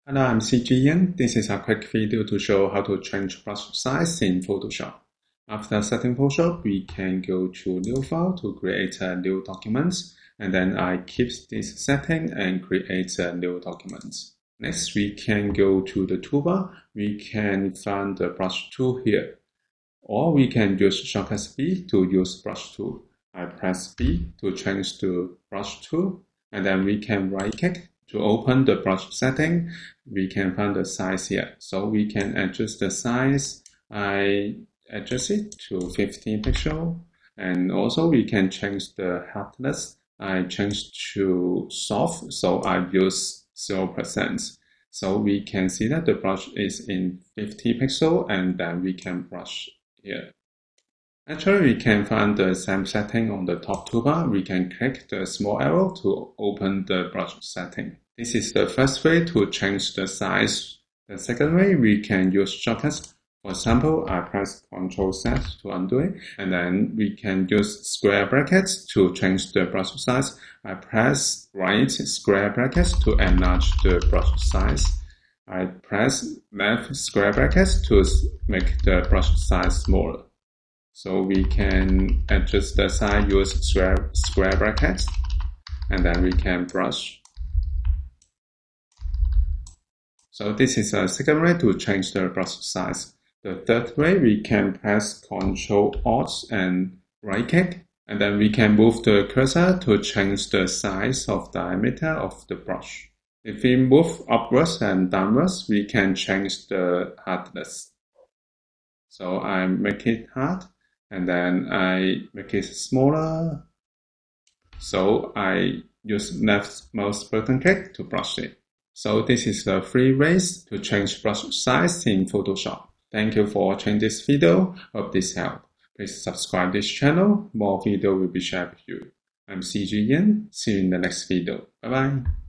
Hello, I'm cgian. This is a quick video to show how to change brush size in Photoshop. After setting Photoshop, we can go to New File to create a new document, and then I keep this setting and create a new document. Next, we can go to the toolbar. We can find the brush tool here, or we can use shortcut B to use brush tool. I press B to change to brush tool, and then we can right-click to open the brush setting. We can find the size here, so we can adjust the size. I adjust it to 15 pixels, and also we can change the hardness. I change to soft, so I use 0%. So we can see that the brush is in 50 pixels, and then we can brush here. Actually, we can find the same setting on the top toolbar. We can click the small arrow to open the brush setting. This is the first way to change the size. The second way, we can use shortcuts. For example, I press Ctrl Z to undo it, and then we can use square brackets to change the brush size. I press right square brackets to enlarge the brush size. I press left square brackets to make the brush size smaller. So we can adjust the size, use square brackets, and then we can brush. So this is a second way to change the brush size. The third way, we can press Ctrl Alt and right click, and then we can move the cursor to change the size of diameter of the brush. If we move upwards and downwards, we can change the hardness. So I make it hard, and then I make it smaller. So I use left mouse button click to brush it. So this is the 3 ways to change brush size in Photoshop. Thank you for watching this video. Hope this helped. Please subscribe this channel. More video will be shared with you. I'm cgian. See you in the next video. Bye bye.